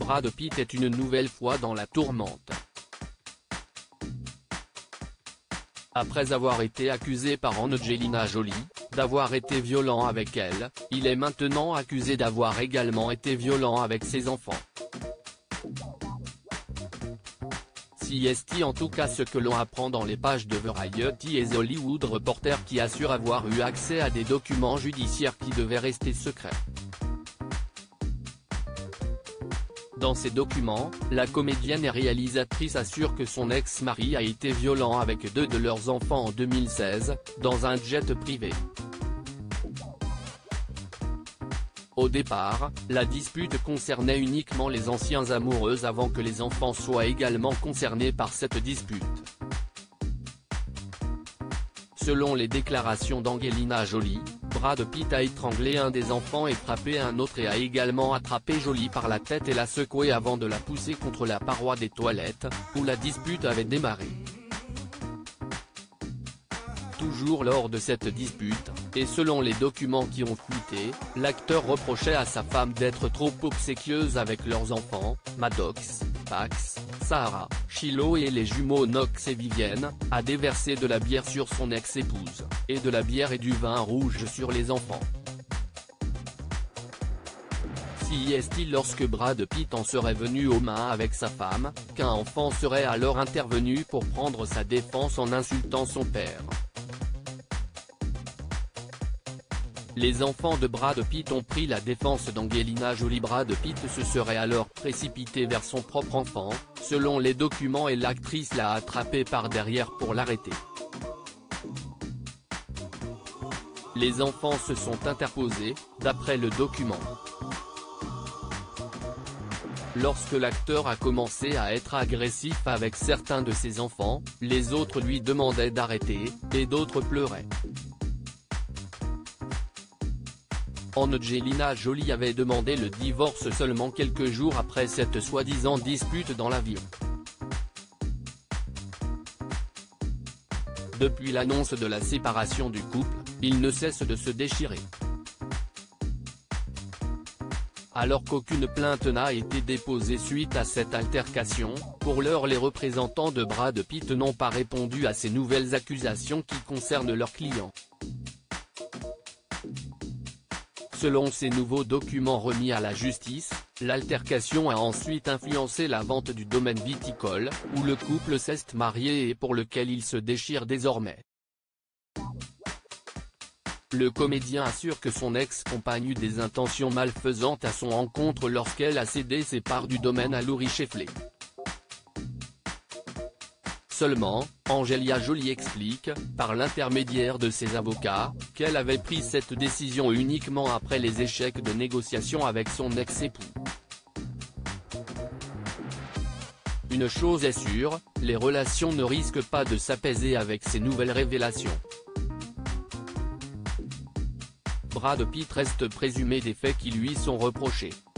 Brad Pitt est une nouvelle fois dans la tourmente. Après avoir été accusé par Angelina Jolie d'avoir été violent avec elle, il est maintenant accusé d'avoir également été violent avec ses enfants. C'est en tout cas ce que l'on apprend dans les pages de Variety et The Hollywood Reporter, qui assure avoir eu accès à des documents judiciaires qui devaient rester secrets. Dans ces documents, la comédienne et réalisatrice assure que son ex-mari a été violent avec 2 de leurs enfants en 2016, dans un jet privé. Au départ, la dispute concernait uniquement les anciens amoureux avant que les enfants soient également concernés par cette dispute. Selon les déclarations d'Angelina Jolie, Brad Pitt a étranglé un des enfants et frappé un autre et a également attrapé Jolie par la tête et l'a secouée avant de la pousser contre la paroi des toilettes, où la dispute avait démarré. Toujours lors de cette dispute, et selon les documents qui ont fuité, l'acteur reprochait à sa femme d'être trop obséquieuse avec leurs enfants, Maddox, Pax, Sarah, Shiloh et les jumeaux Knox et Vivienne, a déversé de la bière sur son ex-épouse, et de la bière et du vin rouge sur les enfants. C'est lorsque Brad Pitt en serait venu aux mains avec sa femme, qu'un enfant serait alors intervenu pour prendre sa défense en insultant son père. Les enfants de Brad Pitt ont pris la défense d'Angelina Jolie. Brad Pitt se serait alors précipité vers son propre enfant, selon les documents, et l'actrice l'a attrapé par derrière pour l'arrêter. Les enfants se sont interposés, d'après le document. Lorsque l'acteur a commencé à être agressif avec certains de ses enfants, les autres lui demandaient d'arrêter, et d'autres pleuraient. Angelina Jolie avait demandé le divorce seulement quelques jours après cette soi-disant dispute dans l'avion. Depuis l'annonce de la séparation du couple, il ne cesse de se déchirer. Alors qu'aucune plainte n'a été déposée suite à cette altercation, pour l'heure les représentants de Brad Pitt n'ont pas répondu à ces nouvelles accusations qui concernent leurs clients. Selon ces nouveaux documents remis à la justice, l'altercation a ensuite influencé la vente du domaine viticole, où le couple s'est marié et pour lequel il se déchire désormais. Le comédien assure que son ex-compagne eut des intentions malfaisantes à son encontre lorsqu'elle a cédé ses parts du domaine à Laurie Sheffley. Seulement, Angelina Jolie explique, par l'intermédiaire de ses avocats, qu'elle avait pris cette décision uniquement après les échecs de négociation avec son ex-époux. Une chose est sûre, les relations ne risquent pas de s'apaiser avec ces nouvelles révélations. Brad Pitt reste présumé des faits qui lui sont reprochés.